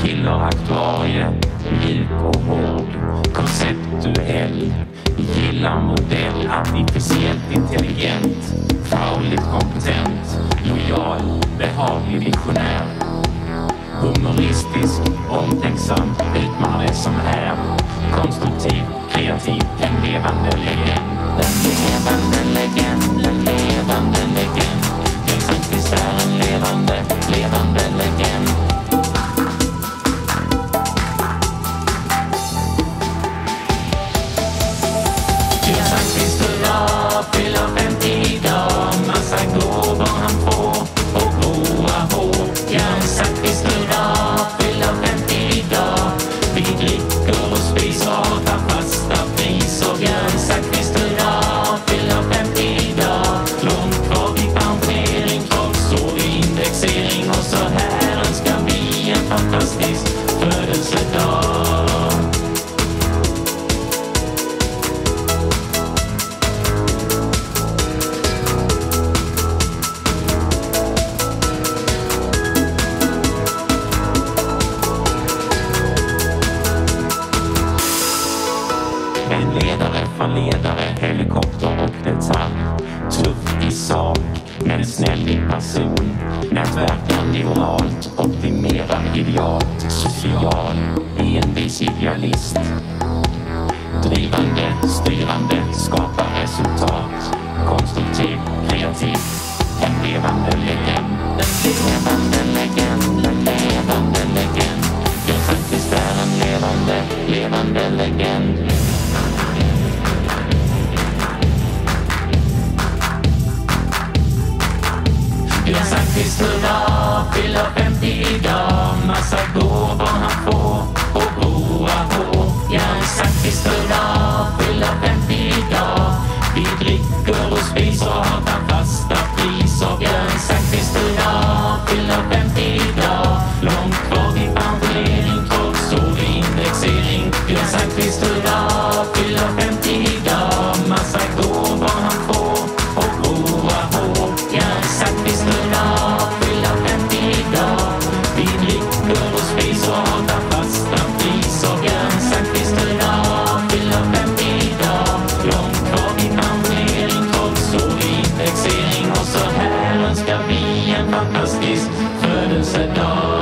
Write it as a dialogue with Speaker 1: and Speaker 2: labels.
Speaker 1: Gillar aktuarie, mjuk och hård, konceptuell. Gillar modell, artificiellt intelligent, farligt kompetent, lojal, behaglig visionär. Humoristisk, omtänksam, utmanande som är. Konstruktiv, kreativ, en levande legend. En levande legend, en levande legend. Jag faktiskt är en levande legend. Jag faktiskt hurra, fyller 50 idag. Massa gåvor han får och goa hår. Jag faktiskt hurra, fyller 50 idag. Vi dricker och spiser och tar fasta priser. Jag faktiskt hurra, fyller 50 idag. Långt kvar vid pensionering, trots år indexering. Och så här önskar vi en fantastisk födelsedag. En ledare, förledare, helikopter och detalj. Tuff i sak, men snäll i person. Nätverkande oralt, optimerad idealt. Social, envis idealist. Drivande, styrande, skapar resultat. Konstruktiv, kreativ, en levande legend. En levande legend, en levande legend. Jag faktiskt är en levande legend. Jag faktiskt hurra, fyller 50 idag. Massa gåvor han får och goa hår. Jag faktiskt hurra, fyller 50 idag. Vi dricker och spiser och tar fasta priser. Jag faktiskt hurra, fyller 50 idag. Långt kvar vid pensionering, trots år indexering. Jag faktiskt hurra, fyller 50 idag. Massa gåvor han får och goa hår. Jag faktiskt hurra, fyller 50 idag. Vi dricker och spiser och tar fasta priser. Jag faktiskt hurra, fyller 50 idag. Långt kvar vid pensionering, trots år indexering. Och så här önskar vi en fantastisk födelsedag.